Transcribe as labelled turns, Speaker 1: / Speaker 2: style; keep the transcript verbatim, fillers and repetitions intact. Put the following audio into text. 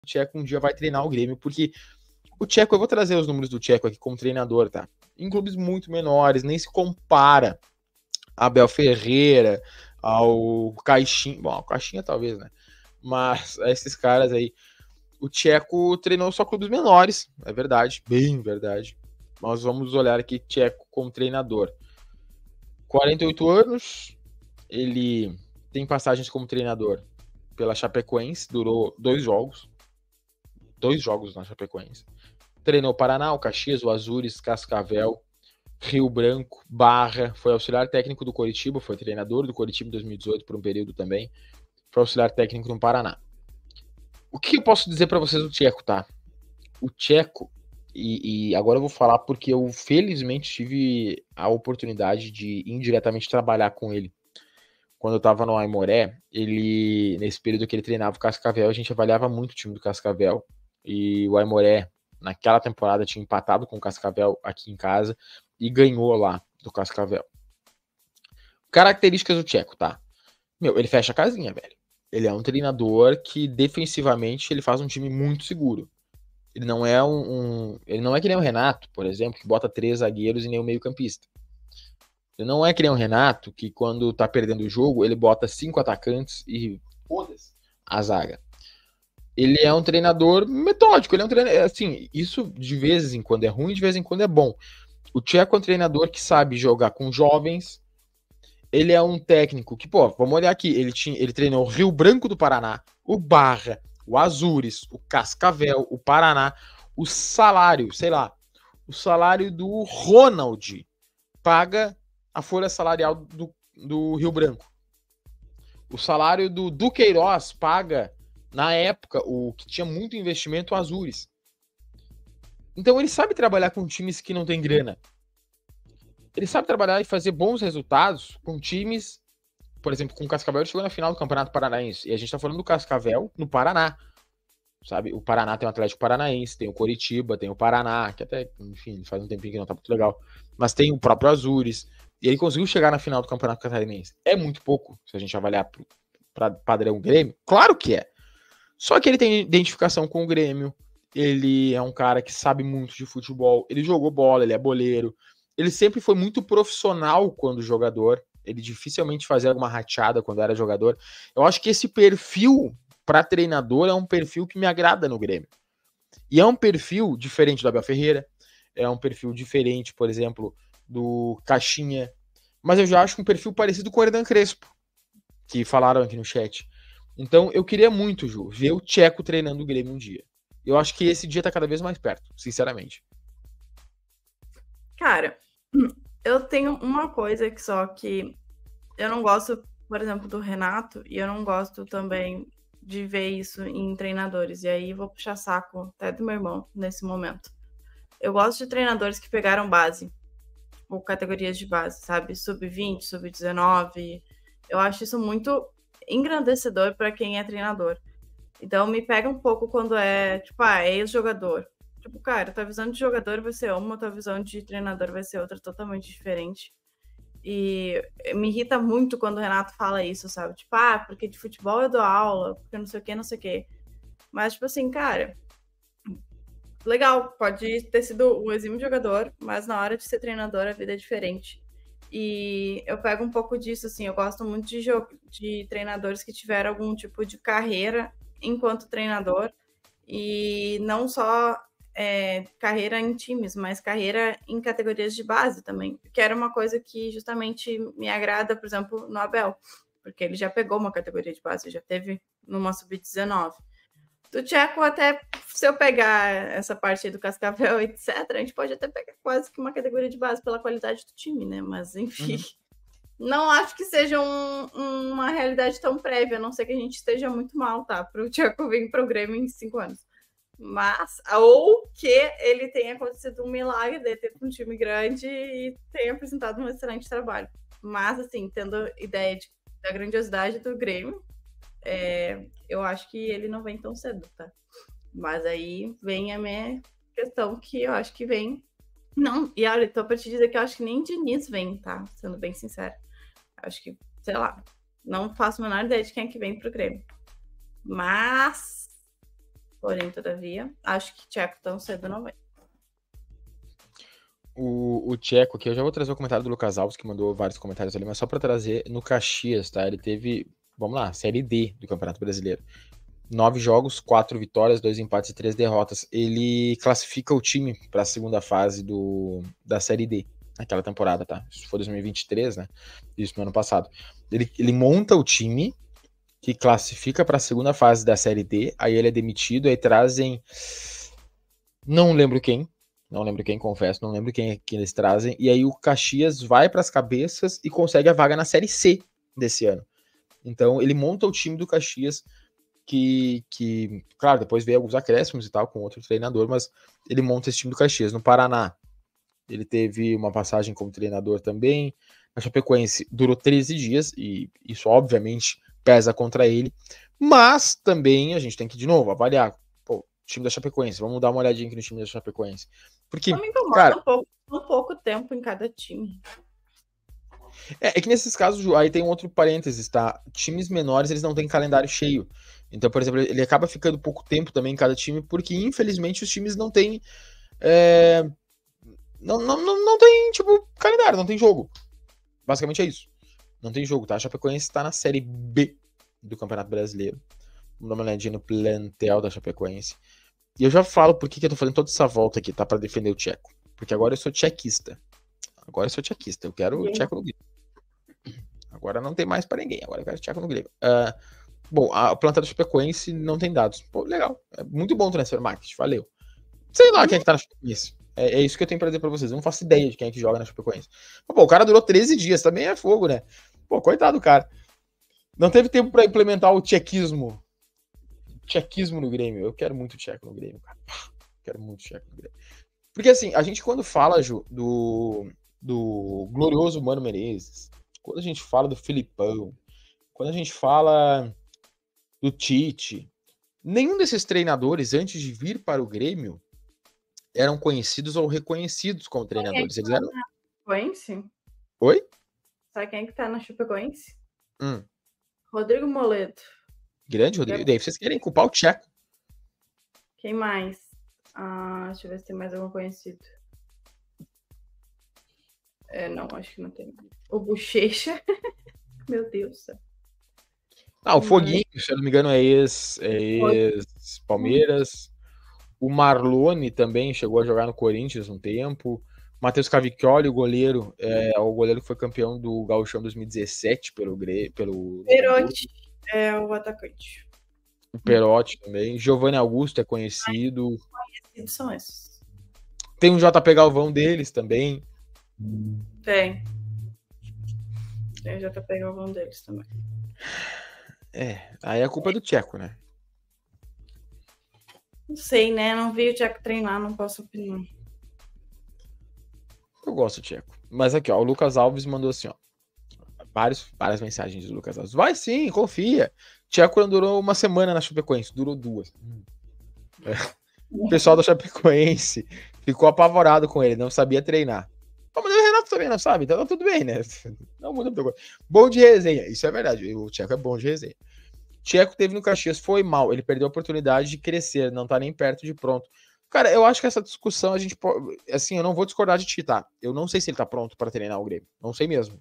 Speaker 1: o Tcheco um dia vai treinar o Grêmio, porque o Tcheco, eu vou trazer os números do Tcheco aqui como treinador, tá? Em clubes muito menores, nem se compara a Abel Ferreira, ao Caixinha, bom, ao Caixinha talvez, né? Mas esses caras aí, o Tcheco treinou só clubes menores, é verdade, bem verdade. Nós vamos olhar aqui Tcheco como treinador. quarenta e oito anos, ele tem passagens como treinador pela Chapecoense, durou dois jogos, dois jogos na Chapecoense. Treinou Paraná, o Caxias, o Azures, Cascavel, Rio Branco, Barra, foi auxiliar técnico do Coritiba, foi treinador do Coritiba em dois mil e dezoito por um período também, foi auxiliar técnico no Paraná. O que eu posso dizer para vocês do Tcheco, tá? O Tcheco, e, e agora eu vou falar porque eu felizmente tive a oportunidade de indiretamente trabalhar com ele. Quando eu tava no Aimoré, ele, nesse período que ele treinava o Cascavel, a gente avaliava muito o time do Cascavel, e o Aimoré, naquela temporada, tinha empatado com o Cascavel aqui em casa, e ganhou lá do Cascavel. Características do Tcheco, tá? Meu, ele fecha a casinha, velho. Ele é um treinador que defensivamente ele faz um time muito seguro. Ele não é um, um ele não é que nem o Renato, por exemplo, que bota três zagueiros e nem o meio-campista. Ele não é que nem o Renato, que quando tá perdendo o jogo, ele bota cinco atacantes e foda-se a zaga. Ele é um treinador metódico, ele é um treinador, assim, isso de vez em quando é ruim, de vez em quando é bom. O Tcheco é um treinador que sabe jogar com jovens. Ele é um técnico que, pô, vamos olhar aqui, ele, tinha, ele treinou o Rio Branco do Paraná, o Barra, o Azures, o Cascavel, o Paraná, o salário, sei lá, o salário do Ronald paga a folha salarial do, do Rio Branco. O salário do Duqueiroz paga, na época, o que tinha muito investimento, o Azures. Então ele sabe trabalhar com times que não tem grana. Ele sabe trabalhar e fazer bons resultados com times, por exemplo, com o Cascavel, ele chegou na final do Campeonato Paranaense. E a gente tá falando do Cascavel no Paraná. Sabe? O Paraná tem o Atlético Paranaense, tem o Coritiba, tem o Paraná, que até, enfim, faz um tempinho que não tá muito legal. Mas tem o próprio Azures. E ele conseguiu chegar na final do Campeonato Catarinense. É muito pouco, se a gente avaliar para padrão Grêmio. Claro que é. Só que ele tem identificação com o Grêmio. Ele é um cara que sabe muito de futebol. Ele jogou bola, ele é boleiro. Ele sempre foi muito profissional quando jogador. Ele dificilmente fazia alguma rateada quando era jogador. Eu acho que esse perfil para treinador é um perfil que me agrada no Grêmio. E é um perfil diferente do Abel Ferreira. É um perfil diferente, por exemplo, do Caixinha. Mas eu já acho um perfil parecido com o Hernan Crespo, que falaram aqui no chat. Então eu queria muito, Ju, ver o Tcheco treinando o Grêmio um dia. Eu acho que esse dia tá cada vez mais perto, sinceramente.
Speaker 2: Cara, eu tenho uma coisa que só que eu não gosto, por exemplo, do Renato, e eu não gosto também de ver isso em treinadores. E aí vou puxar saco até do meu irmão nesse momento. Eu gosto de treinadores que pegaram base, ou categorias de base, sabe? sub vinte, sub dezenove. Eu acho isso muito engrandecedor para quem é treinador. Então me pega um pouco quando é, tipo, ah, é ex-jogador. Tipo, cara, tua visão de jogador vai ser uma, tua visão de treinador vai ser outra, totalmente diferente. E me irrita muito quando o Renato fala isso, sabe? Tipo, ah, porque de futebol eu dou aula, porque não sei o que, não sei o que. Mas, tipo assim, cara, legal, pode ter sido um exímio jogador, mas na hora de ser treinador a vida é diferente. E eu pego um pouco disso, assim, eu gosto muito de, de treinadores que tiveram algum tipo de carreira enquanto treinador, e não só é, carreira em times, mas carreira em categorias de base também, que era uma coisa que justamente me agrada, por exemplo, no Abel, porque ele já pegou uma categoria de base, já teve numa sub dezenove. Do Tcheco, até se eu pegar essa parte aí do Cascavel, etcétera, a gente pode até pegar quase que uma categoria de base pela qualidade do time, né? Mas, enfim, uhum. Não acho que seja um, uma realidade tão prévia, a não ser que a gente esteja muito mal, tá? Para o Tcheco vir para o Grêmio em cinco anos. Mas, ou que ele tenha acontecido um milagre de ter um time grande e tenha apresentado um excelente trabalho. Mas, assim, tendo ideia de, da grandiosidade do Grêmio, é, eu acho que ele não vem tão cedo, tá? Mas aí vem a minha questão que eu acho que vem... Não, e olha, tô pra te dizer que eu acho que nem Diniz vem, tá? Sendo bem sincero. Acho que, sei lá, não faço a menor ideia de quem é que vem pro Grêmio. Mas Porém, todavia, acho que Tcheco tão cedo não vem.
Speaker 1: O, o Tcheco aqui, eu já vou trazer o comentário do Lucas Alves, que mandou vários comentários ali, mas só para trazer no Caxias, tá? Ele teve, vamos lá, Série D do Campeonato Brasileiro. Nove jogos, quatro vitórias, dois empates e três derrotas. Ele classifica o time para a segunda fase do, da Série D, naquela temporada, tá? Isso foi dois mil e vinte e três, né? Isso no ano passado. Ele, ele monta o time que classifica para a segunda fase da Série D, aí ele é demitido, aí trazem... Não lembro quem, não lembro quem, confesso, não lembro quem, quem eles trazem, e aí o Caxias vai para as cabeças e consegue a vaga na Série C desse ano. Então ele monta o time do Caxias, que, que claro, depois veio alguns acréscimos e tal, com outro treinador, mas ele monta esse time do Caxias. No Paraná, ele teve uma passagem como treinador também, a Chapecoense durou treze dias, e isso obviamente pesa contra ele, mas também a gente tem que, de novo, avaliar o time da Chapecoense. Vamos dar uma olhadinha aqui no time da Chapecoense. Porque,
Speaker 2: Não me incomoda
Speaker 1: cara,
Speaker 2: um pouco, um pouco tempo em cada time.
Speaker 1: É, é que nesses casos, aí tem um outro parênteses, tá? Times menores, eles não têm calendário cheio. Então, por exemplo, ele acaba ficando pouco tempo também em cada time, porque infelizmente os times não têm. É... Não, não, não, não tem, tipo, calendário, não tem jogo. Basicamente é isso. Não tem jogo, tá? A Chapecoense está na Série B do Campeonato Brasileiro. Vamos dar uma olhadinha no plantel da Chapecoense. E eu já falo por que, que eu tô fazendo toda essa volta aqui, tá? Pra defender o Tcheco. Porque agora eu sou tchequista. Agora eu sou tchequista. Eu quero o Tcheco no Grêmio. Agora não tem mais pra ninguém. Agora eu quero o Tcheco no Grêmio. Uh, bom, a plantel da Chapecoense não tem dados. Pô, legal. É muito bom o transfer market. Valeu. Sei lá quem é que tá na Chapecoense. É, é isso que eu tenho pra dizer pra vocês. Eu não faço ideia de quem é que joga na Chapecoense. Mas, pô, o cara durou treze dias. Também é fogo, né? Pô, coitado do cara. Não teve tempo pra implementar o tchequismo. Tchequismo no Grêmio. Eu quero muito tcheco no Grêmio, cara. Quero muito tcheco no Grêmio. Porque assim, a gente quando fala, Ju, do, do glorioso Mano Menezes, quando a gente fala do Filipão, quando a gente fala do Tite, nenhum desses treinadores, antes de vir para o Grêmio, eram conhecidos ou reconhecidos como treinadores. Eles eram...
Speaker 2: Chapecoense?
Speaker 1: Oi?
Speaker 2: Sabe quem é que tá na Chapecoense?
Speaker 1: Hum.
Speaker 2: Rodrigo Moledo.
Speaker 1: Grande Rodrigo. E daí vocês querem culpar o Tcheco.
Speaker 2: Quem mais? Ah, deixa eu ver se tem mais algum conhecido. É, não, acho que não tem. O Bochecha. Meu Deus do céu.
Speaker 1: Ah, o Foguinho, se eu não me engano, é ex-Palmeiras. O Marlone também chegou a jogar no Corinthians um tempo. Matheus Cavicchioli, o goleiro, é o goleiro que foi campeão do Gauchão dois mil e dezessete pelo pelo
Speaker 2: Perotti é o atacante.
Speaker 1: O Perotti também. Giovanni Augusto é conhecido.
Speaker 2: Conhecidos são esses.
Speaker 1: Tem um J P Galvão deles também.
Speaker 2: Tem. Tem o J P Galvão deles também.
Speaker 1: É, aí a culpa é do Tcheco, né?
Speaker 2: Não sei, né? Não vi o Tcheco treinar, não posso opinar.
Speaker 1: Eu gosto do Tcheco. Mas aqui, ó, o Lucas Alves mandou assim, ó. Vários, várias mensagens do Lucas Alves. Vai sim, confia. Tcheco não durou uma semana na Chapecoense, durou duas. É. O pessoal da Chapecoense ficou apavorado com ele, não sabia treinar. Mas o Renato também não sabe, então tá tudo bem, né? Não muda muita coisa. Bom de resenha, isso é verdade. O Tcheco é bom de resenha. Tcheco teve no Caxias, foi mal. Ele perdeu a oportunidade de crescer, não tá nem perto de pronto. Cara, eu acho que essa discussão a gente pode. Assim, eu não vou discordar de ti, tá? Eu não sei se ele tá pronto para treinar o Grêmio. Não sei mesmo.